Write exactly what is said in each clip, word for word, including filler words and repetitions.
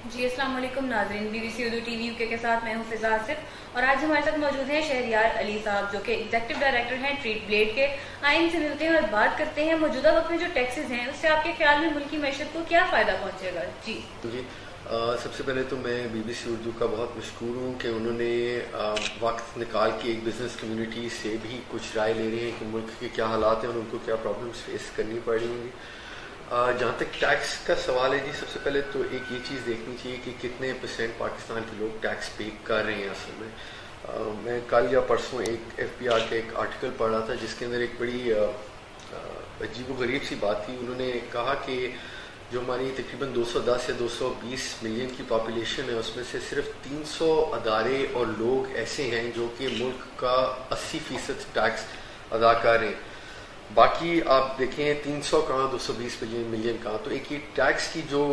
جی السلام علیکم ناظرین، B B C Urdu T V U K کے ساتھ میں ہوں فضا آصف، اور آج ہمارے ساتھ موجود ہیں شہریار علی صاحب جو کہ ایگزیکٹو ڈائریکٹر ہیں ٹریٹ بلیڈ کے۔ آئین سے ملتے ہیں اور بات کرتے ہیں موجودہ وقت میں جو ٹیکسز ہیں اس سے آپ کے خیال میں ملکی معیشت کو کیا فائدہ پہنچے گا؟ جی جی آ, سب سے پہلے تو میں بی بی سی اردو کا بہت مشکور ہوں کہ انہوں نے آ, وقت نکال کے ایک بزنس کمیونٹی سے بھی کچھ رائے لے رہے ہیں کہ ملک کے کیا حالات ہیں اور ان کو کیا پرابلمس فیس کرنی پڑ رہی ہوں گی۔ جہاں تک ٹیکس کا سوال ہے جی، سب سے پہلے تو ایک یہ چیز دیکھنی چاہیے کہ کتنے پرسینٹ پاکستان کے لوگ ٹیکس پے کر رہے ہیں اصل میں۔ آ, میں کل یا پرسوں ایک ایف بی آر کا ایک آرٹیکل پڑھ رہا تھا جس کے اندر ایک بڑی آ, آ, عجیب و غریب سی بات تھی۔ انہوں نے کہا کہ جو ہماری تقریباً دو سو دس یا دو سو بیس ملین کی پاپولیشن ہے اس میں سے صرف تین سو ادارے اور لوگ ایسے ہیں جو کہ ملک کا اسی فیصد ٹیکس ادا کر رہے ہیں، باقی آپ دیکھیں تین سو کہاں، دو سو بیس ملین ملین کہاں۔ تو ایک یہ ٹیکس کی جو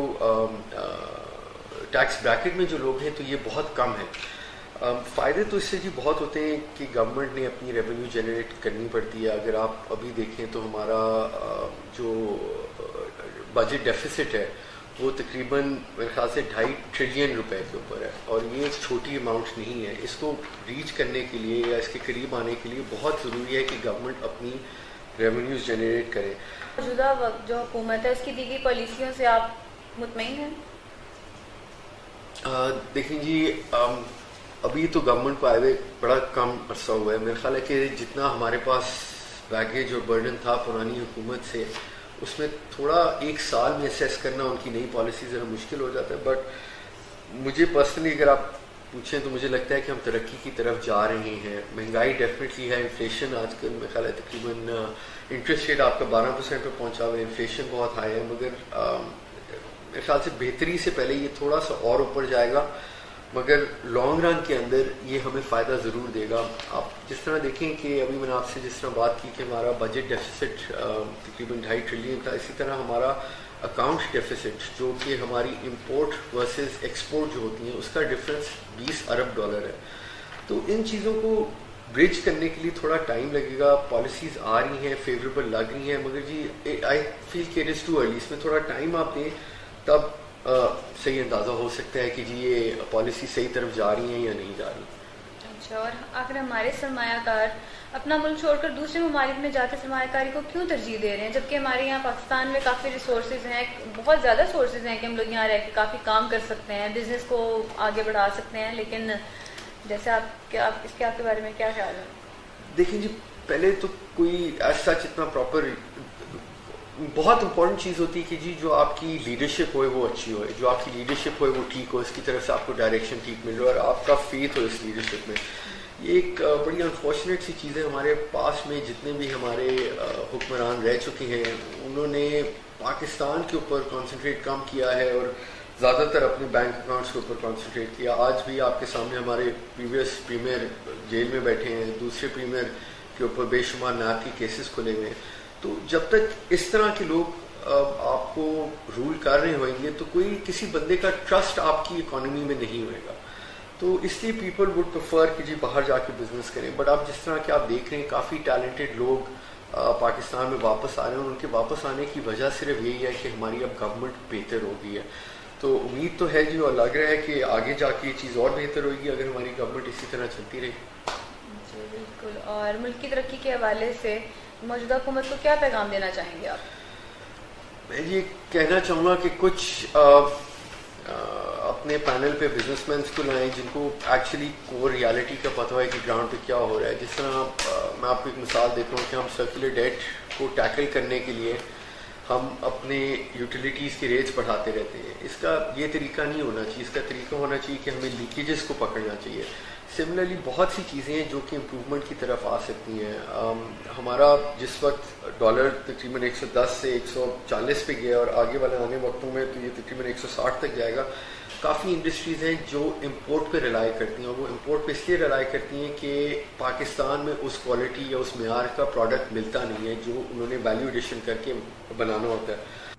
ٹیکس بریکٹ میں جو لوگ ہیں تو یہ بہت کم ہے۔ فائدے تو اس سے جی بہت ہوتے ہیں کہ گورنمنٹ نے اپنی ریونیو جنریٹ کرنی پڑتی ہے۔ اگر آپ ابھی دیکھیں تو ہمارا جو بجٹ ڈیفیسٹ ہے وہ تقریباً میرے خیال سے ڈھائی ٹریلین روپے کے اوپر ہے، اور یہ ایک چھوٹی اماؤنٹ نہیں ہے۔ اس کو ریچ کرنے کے لیے یا اس کے قریب آنے کے لیے بہت ضروری ہے کہ گورنمنٹ اپنی ریونیوز جنریٹ کرے۔ موجودہ وقت جو حکومت ہے اس کی دی گئی پالیسیوں سے آپ مطمئن ہیں؟ دیکھیں جی، ابھی تو گورنمنٹ کو آئے ہوئے بڑا کم عرصہ ہوا ہے۔ میرا خیال ہے کہ جتنا ہمارے پاس بیگیج اور برڈن تھا پرانی حکومت سے، اس میں تھوڑا ایک سال میں اسیس کرنا ان کی نئی پالیسی ذرا مشکل ہو جاتا ہے۔ بٹ مجھے پرسنلی اگر آپ پوچھیں تو مجھے لگتا ہے کہ ہم ترقی کی طرف جا رہے ہیں۔ مہنگائی ڈیفینیٹلی ہے، انفلیشن آج کل میرا خیال ہے تقریباً انٹرسٹ ریٹ آپ کا بارہ پرسینٹ پہ پہنچا ہوا ہے، انفلیشن بہت ہائی ہے، مگر میرے خیال سے بہتری سے پہلے یہ تھوڑا سا اور اوپر جائے گا، مگر لانگ رن کے اندر یہ ہمیں فائدہ ضرور دے گا۔ آپ جس طرح دیکھیں کہ ابھی میں نے آپ سے جس طرح بات کی کہ ہمارا بجٹ ڈیفیسٹ تقریباً ڈھائی ٹریلین تھا، اسی طرح ہمارا اکاؤنٹ ڈیفیسٹ جو کہ ہماری امپورٹ ورسز ایکسپورٹ جو ہوتی ہیں اس کا ڈفرینس بیس ارب ڈالر ہے۔ تو ان چیزوں کو برج کرنے کے لیے تھوڑا ٹائم لگے گا۔ پالیسیز آ رہی ہیں، فیوریبل لگ رہی ہیں، مگر جی آئی فیل کہ اٹ از ٹو ارلی، اس میں تھوڑا ٹائم آپ دیں تب صحیح اندازہ ہو سکتا ہے کہ جی یہ پالیسی صحیح طرف جا رہی ہیں یا نہیں جا رہی۔ اچھا، اور آخر ہمارے سرمایہ کار اپنا ملک چھوڑ کر دوسرے ممالک میں جا کے سرمایہ کاری کو کیوں ترجیح دے رہے ہیں، جبکہ ہمارے یہاں پاکستان میں کافی ریسورسز ہیں، بہت زیادہ سورسز ہیں کہ ہم لوگ یہاں رہ کے کافی کام کر سکتے ہیں، بزنس کو آگے بڑھا سکتے ہیں، لیکن جیسے آپ کے آپ اس کے آپ کے بارے میں کیا خیال ہے؟ دیکھیں جی، پہلے تو کوئی ایسا اتنا پراپر بہت امپورٹنٹ چیز ہوتی ہے کہ جی جو آپ کی لیڈرشپ ہوئے وہ اچھی ہوئے، جو آپ کی لیڈرشپ ہوئے وہ ٹھیک ہو، اس کی طرف سے آپ کو ڈائریکشن ٹھیک مل رہا ہے اور آپ کا فیتھ ہو اس لیڈرشپ میں۔ یہ ایک بڑی انفارچونیٹ سی چیز ہے۔ ہمارے پاس میں جتنے بھی ہمارے حکمران رہ چکے ہیں انہوں نے پاکستان کے اوپر کانسنٹریٹ کم کیا ہے اور زیادہ تر اپنے بینک اکاؤنٹس کے اوپر کانسنٹریٹ کیا۔ آج بھی آپ کے سامنے ہمارے پریویس پریمیئر جیل میں بیٹھے ہیں، دوسرے پریمیئر کے اوپر بے شمار نیب کے کیسز کھلے ہوئے ہیں۔ تو جب تک اس طرح کے لوگ آپ کو رول کر رہے ہوئیں گے تو کوئی کسی بندے کا ٹرسٹ آپ کی اکانومی میں نہیں ہوئے گا۔ تو اس لیے پیپل وڈ پریفر کہ جی باہر جا کے بزنس کریں۔ بٹ آپ جس طرح کہ آپ دیکھ رہے ہیں کافی ٹیلنٹڈ لوگ پاکستان میں واپس آ رہے ہیں، اور ان کے واپس آنے کی وجہ صرف یہی ہے کہ ہماری اب گورنمنٹ بہتر ہو گئی ہے۔ تو امید تو ہے جی، اور لگ رہا ہے کہ آگے جا کے یہ چیز اور بہتر ہوگی اگر ہماری گورنمنٹ اسی طرح چلتی رہی۔ جی بالکل۔ اور ملک کی ترقی کے حوالے سے موجودہ حکومت کو کیا پیغام دینا چاہیں گے آپ؟ میں یہ کہنا چاہوں گا کہ کچھ آ, آ, اپنے پینل پہ بزنس مینس کو لائیں جن کو ایکچولی کور ریالٹی کا پتہ ہے کہ گراؤنڈ پہ کیا ہو رہا ہے۔ جس طرح آ, میں آپ کو ایک مثال دیتا ہوں کہ ہم سرکولر ڈیٹ کو ٹیکل کرنے کے لیے ہم اپنے یوٹیلیٹیز کے ریٹس بڑھاتے رہتے ہیں۔ اس کا یہ طریقہ نہیں ہونا چاہیے، اس کا طریقہ ہونا چاہیے کہ ہمیں لیکیجز کو پکڑنا چاہیے۔ سملرلی بہت سی چیزیں ہیں جو کہ امپروومنٹ کی طرف آ سکتی ہیں۔ ہمارا جس وقت ڈالر تقریباً ایک سو دس سے ایک سو چالیس پہ گیا اور آگے والے آنے وقتوں میں تو یہ تقریباً ایک سو ساٹھ تک جائے گا۔ کافی انڈسٹریز ہیں جو امپورٹ پہ ریلائی کرتی ہیں، اور وہ امپورٹ پہ اس لیے ریلائی کرتی ہیں کہ پاکستان میں اس کوالٹی یا اس معیار کا پروڈکٹ ملتا نہیں ہے جو انہوں نے ویلیو ایڈیشن کر کے بنانا ہوتا ہے۔